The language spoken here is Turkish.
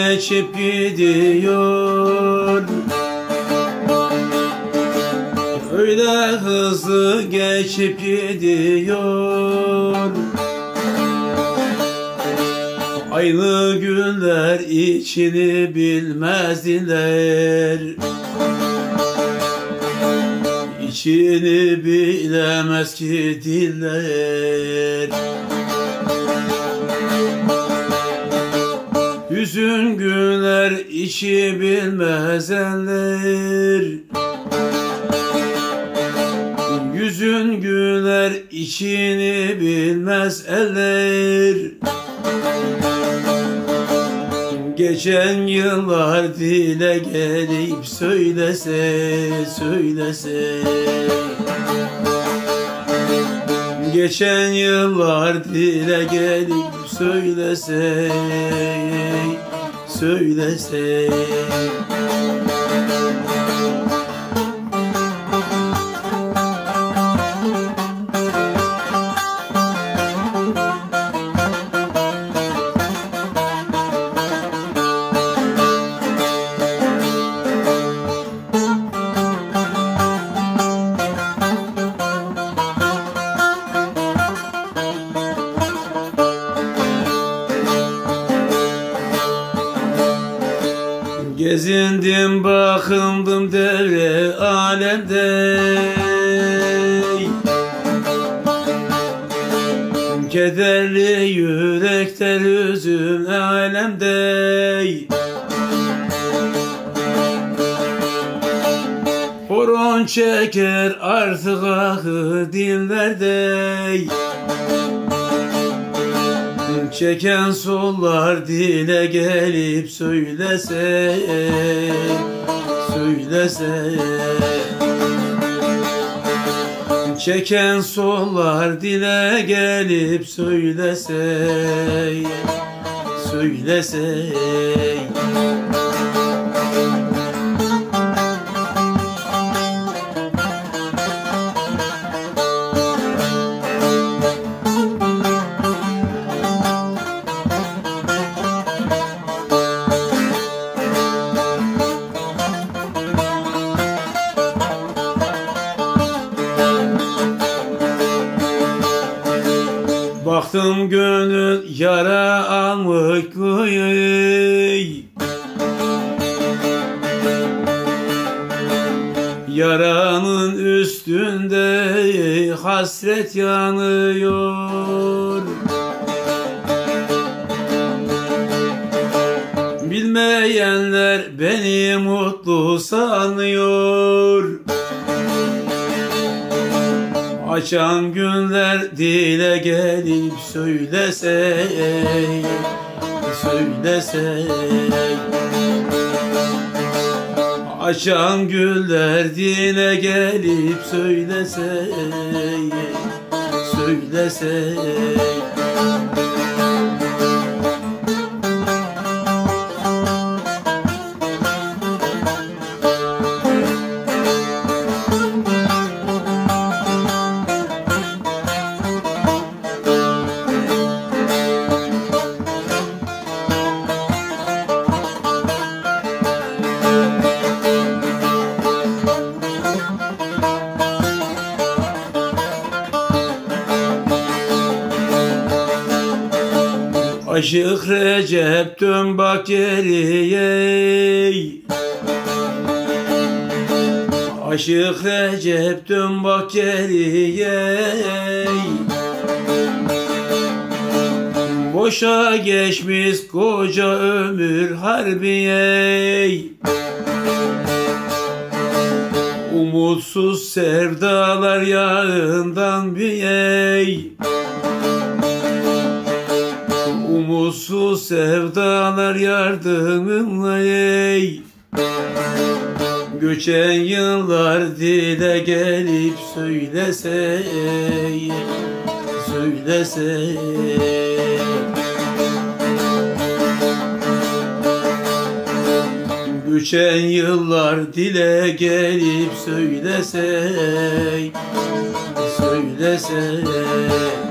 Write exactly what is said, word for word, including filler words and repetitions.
geçip gidiyor, öyle hızlı geçip gidiyor. Aynı günler içini bilmezdiler, İçini bilemez ki diller. Hüzün günler içi bilmez eller, Yüzün güler içini bilmez eller. Geçen yıllar dile gelip söylese, söylese. Geçen yıllar dile gelip söylese, söylese. Gezindim bakındım devre alemde, kederli yürekler üzüm alemde. Horon çeker artık ahı dillerde, çeken sollar dile gelip söylese, söylese. Çeken sollar dile gelip söylese, söylese. Baktım gönül yara almış kıyı, yaranın üstünde hasret yanıyor. Bilmeyenler beni mutlu sanıyor. Açan günler dile gelip söylese, söylese. Açan güller dile gelip söylese, söylese. Aşık Recep dön bak geriye, Aşık Recep dön bak geriye. Boşa geçmiş koca ömür harbiye, umutsuz sevdalar yağından biyey. Umutsuz sevdalar yardımınla ey. Göçen yıllar dile gelip söylese, söylese. Göçen yıllar dile gelip söylese, söylese.